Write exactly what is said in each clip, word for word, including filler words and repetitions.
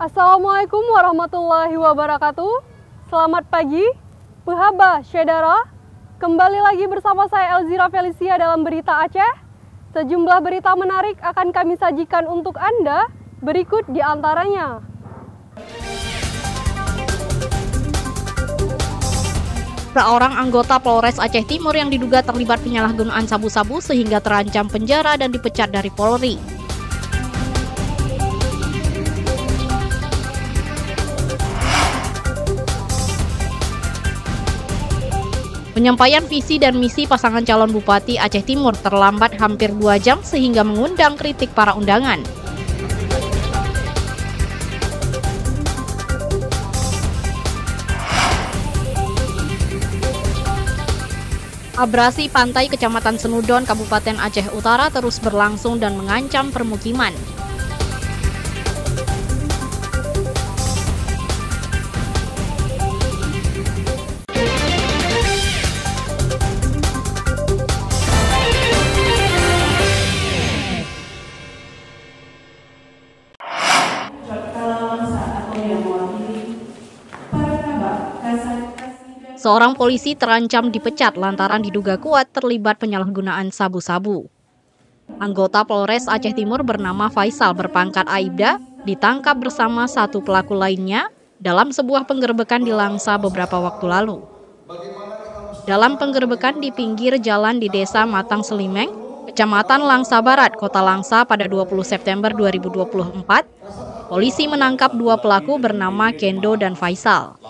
Assalamualaikum warahmatullahi wabarakatuh. Selamat pagi, Pehaba Syedara. Kembali lagi bersama saya Elzira Felicia dalam Berita Aceh. Sejumlah berita menarik akan kami sajikan untuk Anda. Berikut di antaranya. Seorang anggota Polres Aceh Timur yang diduga terlibat penyalahgunaan sabu-sabu sehingga terancam penjara dan dipecat dari Polri. Penyampaian visi dan misi pasangan calon Bupati Aceh Timur terlambat hampir dua jam sehingga mengundang kritik para undangan. Abrasi pantai Kecamatan Senudon, Kabupaten Aceh Utara terus berlangsung dan mengancam permukiman. Seorang polisi terancam dipecat lantaran diduga kuat terlibat penyalahgunaan sabu-sabu. Anggota Polres Aceh Timur bernama Faisal berpangkat Aibda ditangkap bersama satu pelaku lainnya dalam sebuah penggerbekan di Langsa beberapa waktu lalu. Dalam penggerbekan di pinggir jalan di Desa Matang Selimeng, Kecamatan Langsa Barat, Kota Langsa pada dua puluh September dua ribu dua puluh empat, polisi menangkap dua pelaku bernama Kendo dan Faisal.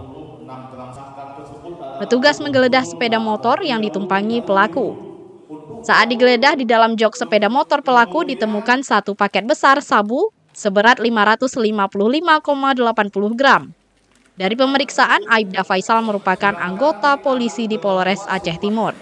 Petugas menggeledah sepeda motor yang ditumpangi pelaku. Saat digeledah di dalam jok sepeda motor pelaku ditemukan satu paket besar sabu seberat lima ratus lima puluh lima koma delapan puluh gram. Dari pemeriksaan, Aibda Faisal merupakan anggota polisi di Polres Aceh Timur.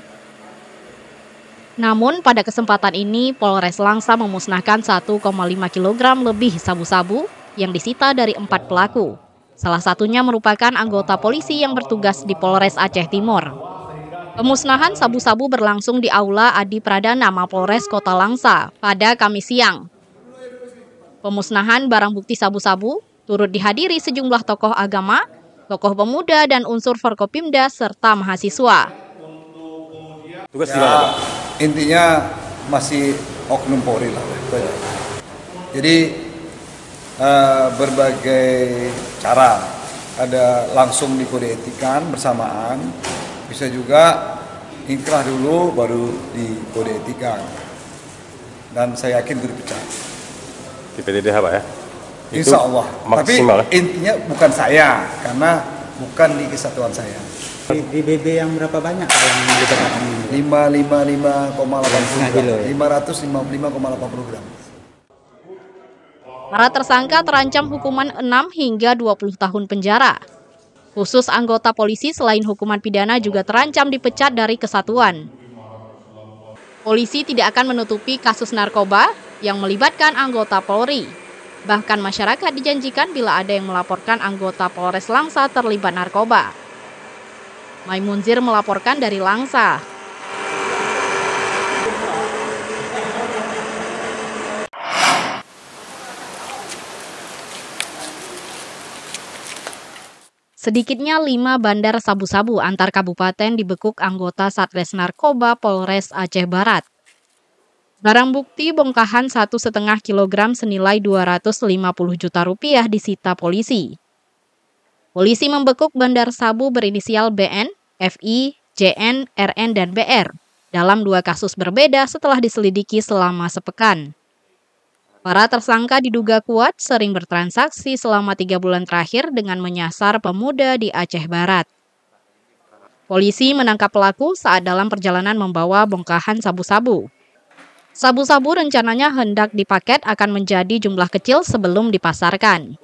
Namun pada kesempatan ini Polres Langsa memusnahkan satu koma lima kilogram lebih sabu-sabu yang disita dari empat pelaku. Salah satunya merupakan anggota polisi yang bertugas di Polres Aceh Timur. Pemusnahan sabu-sabu berlangsung di Aula Adi Pradana Mapolres Kota Langsa pada Kamis siang. Pemusnahan barang bukti sabu-sabu turut dihadiri sejumlah tokoh agama, tokoh pemuda, dan unsur Forkopimda serta mahasiswa. Tugas di mana, Pak? Intinya masih oknum Polri lah. Jadi Uh, berbagai cara, ada langsung dikode etikan bersamaan, bisa juga inkrah dulu baru dikode etikan, dan saya yakin itu dipecat. Di P D D H Pak ya? Insya Allah. Tapi ya? intinya bukan saya, karena bukan di kesatuan saya. Di B B yang berapa banyak yang didapatkan? lima ratus lima puluh lima koma delapan puluh gram. lima ratus lima puluh lima koma delapan puluh gram. Para tersangka terancam hukuman enam hingga dua puluh tahun penjara. Khusus anggota polisi selain hukuman pidana juga terancam dipecat dari kesatuan. Polisi tidak akan menutupi kasus narkoba yang melibatkan anggota Polri. Bahkan masyarakat dijanjikan bila ada yang melaporkan anggota Polres Langsa terlibat narkoba. Maimunzir melaporkan dari Langsa. Sedikitnya lima bandar sabu-sabu antar kabupaten dibekuk anggota Satres Narkoba Polres Aceh Barat. Barang bukti bongkahan satu koma lima kilogram senilai dua ratus lima puluh juta rupiah disita polisi. Polisi membekuk bandar sabu berinisial B N, F I, J N, R N, dan B R dalam dua kasus berbeda setelah diselidiki selama sepekan. Para tersangka diduga kuat sering bertransaksi selama tiga bulan terakhir dengan menyasar pemuda di Aceh Barat. Polisi menangkap pelaku saat dalam perjalanan membawa bongkahan sabu-sabu. Sabu-sabu rencananya hendak dipaket akan menjadi jumlah kecil sebelum dipasarkan.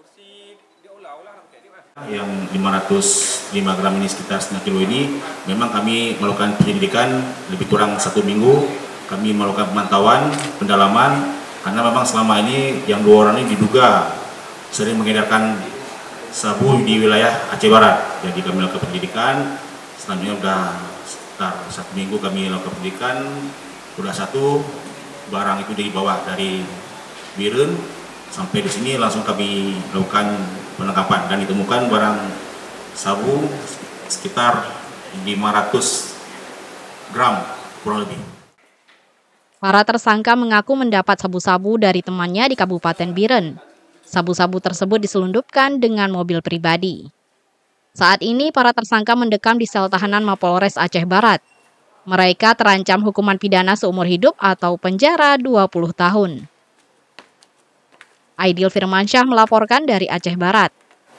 Yang lima ratus lima gram ini sekitar setengah kilo ini, memang kami melakukan penyelidikan lebih kurang satu minggu. Kami melakukan pemantauan, pendalaman, karena memang selama ini yang dua orang ini diduga sering mengedarkan sabu di wilayah Aceh Barat. Jadi kami lakukan penyidikan, selanjutnya sudah sekitar satu minggu kami lakukan penyidikan, sudah satu barang itu dibawa dari Biren Sampai di sini langsung kami lakukan penangkapan dan ditemukan barang sabu sekitar lima ratus gram kurang lebih. Para tersangka mengaku mendapat sabu-sabu dari temannya di Kabupaten Biren. Sabu-sabu tersebut diselundupkan dengan mobil pribadi. Saat ini para tersangka mendekam di sel tahanan Mapolres Aceh Barat. Mereka terancam hukuman pidana seumur hidup atau penjara dua puluh tahun. Aidil Firmansyah melaporkan dari Aceh Barat.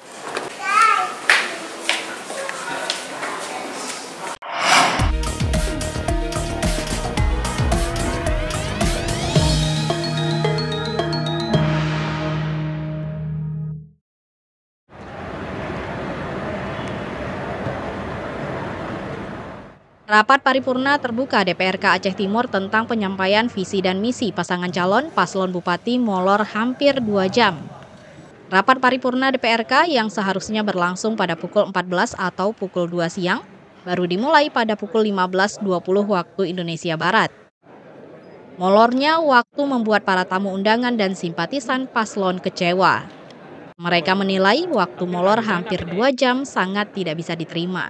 Rapat paripurna terbuka D P R K Aceh Timur tentang penyampaian visi dan misi pasangan calon paslon bupati molor hampir dua jam. Rapat paripurna D P R K yang seharusnya berlangsung pada pukul empat belas atau pukul dua siang, baru dimulai pada pukul lima belas dua puluh waktu Indonesia Barat. Molornya waktu membuat para tamu undangan dan simpatisan paslon kecewa. Mereka menilai waktu molor hampir dua jam sangat tidak bisa diterima.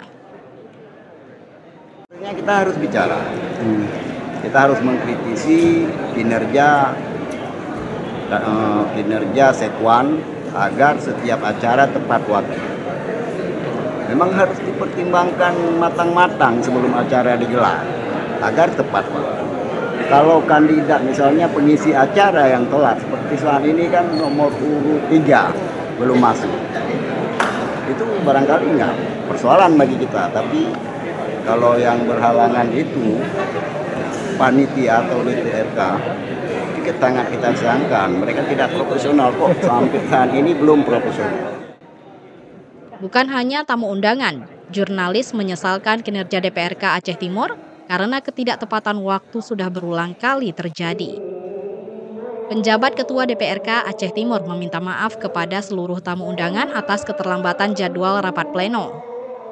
Kita harus bicara, hmm. kita harus mengkritisi kinerja uh, kinerja Sekwan agar setiap acara tepat waktu. Memang harus dipertimbangkan matang-matang sebelum acara digelar agar tepat waktu. Kalau kandidat misalnya pengisi acara yang telat seperti saat ini kan nomor urut tiga belum masuk, itu barangkali enggak persoalan bagi kita, tapi kalau yang berhalangan itu panitia atau D P R K, itu sangat kita sayangkan. Mereka tidak profesional kok, sampai saat ini belum profesional. Bukan hanya tamu undangan, jurnalis menyesalkan kinerja D P R K Aceh Timur karena ketidaktepatan waktu sudah berulang kali terjadi. Penjabat Ketua D P R K Aceh Timur meminta maaf kepada seluruh tamu undangan atas keterlambatan jadwal rapat pleno.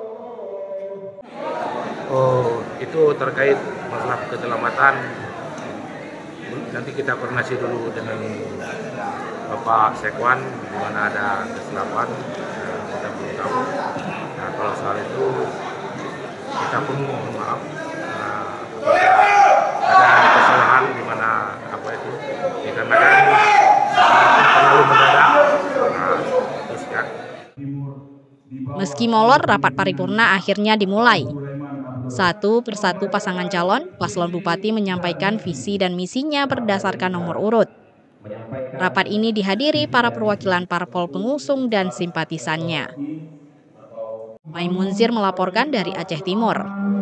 Oh, itu terkait masalah keselamatan. Nanti kita koordinasi dulu dengan Bapak Sekwan di mana ada kesilapan, kita belum tahu. Nah, kalau soal itu kita pun mohon maaf. Nah, ada kesalahan di mana apa itu? Dikarenakan terlalu mendadak. Nah, terus ya. Meski molor, rapat paripurna akhirnya dimulai. Satu persatu pasangan calon, paslon bupati menyampaikan visi dan misinya berdasarkan nomor urut. Rapat ini dihadiri para perwakilan parpol pengusung dan simpatisannya. Maimunzir melaporkan dari Aceh Timur.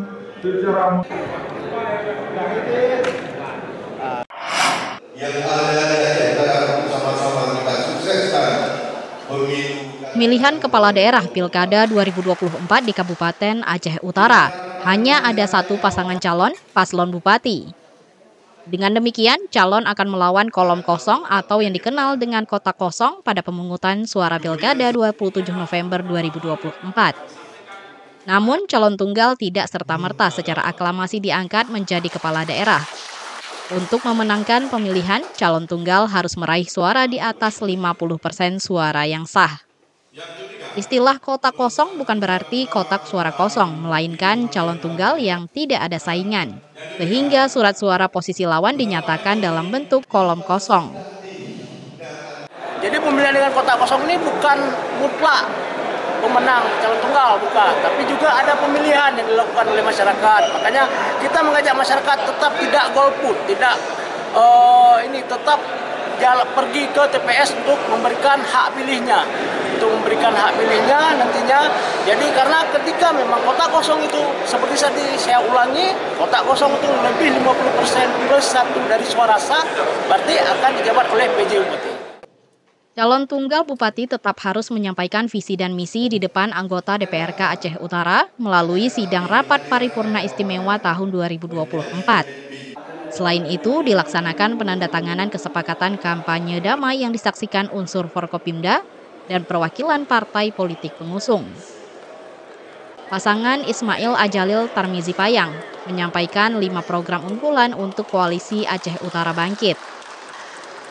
Pemilihan kepala daerah Pilkada dua ribu dua puluh empat di Kabupaten Aceh Utara. Hanya ada satu pasangan calon, paslon bupati. Dengan demikian, calon akan melawan kolom kosong atau yang dikenal dengan kotak kosong pada pemungutan suara Pilkada dua puluh tujuh November dua ribu dua puluh empat. Namun, calon tunggal tidak serta-merta secara aklamasi diangkat menjadi kepala daerah. Untuk memenangkan pemilihan, calon tunggal harus meraih suara di atas lima puluh persen suara yang sah. Istilah kotak kosong bukan berarti kotak suara kosong, melainkan calon tunggal yang tidak ada saingan, sehingga surat suara posisi lawan dinyatakan dalam bentuk kolom kosong. Jadi pemilihan dengan kotak kosong ini bukan mutlak pemenang calon tunggal, bukan, tapi juga ada pemilihan yang dilakukan oleh masyarakat. Makanya kita mengajak masyarakat tetap tidak golput, tidak uh, ini tetap jalan pergi ke T P S untuk memberikan hak pilihnya. Untuk memberikan hak pilihnya nantinya. Jadi karena ketika memang kotak kosong itu seperti tadi saya ulangi, kotak kosong itu lebih lima puluh persen plus satu dari suara sah, berarti akan dijabat oleh P J Bupati. Calon tunggal bupati tetap harus menyampaikan visi dan misi di depan anggota D P R K Aceh Utara melalui sidang rapat paripurna istimewa tahun dua ribu dua puluh empat. Selain itu, dilaksanakan penandatanganan kesepakatan kampanye damai yang disaksikan unsur Forkopimda dan perwakilan partai politik pengusung. Pasangan Ismail Ajalil Tarmizi Payang menyampaikan lima program unggulan untuk koalisi Aceh Utara Bangkit.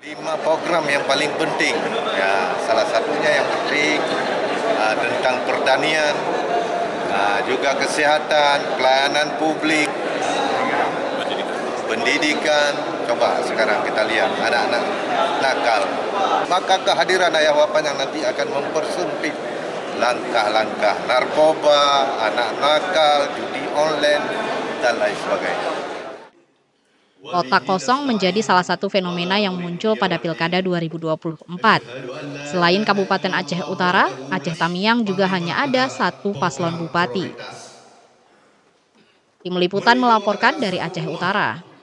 Lima program yang paling penting, ya, salah satunya yang penting uh, tentang pertanian, uh, juga kesehatan, pelayanan publik, pendidikan. Coba sekarang kita lihat anak-anak nakal. Maka kehadiran ayah bapaknya nanti akan mempersempit langkah-langkah narkoba, anak nakal, judi online, dan lain sebagainya. Kotak kosong menjadi salah satu fenomena yang muncul pada Pilkada dua ribu dua puluh empat. Selain Kabupaten Aceh Utara, Aceh Tamiang juga hanya ada satu paslon bupati. Tim Liputan melaporkan dari Aceh Utara.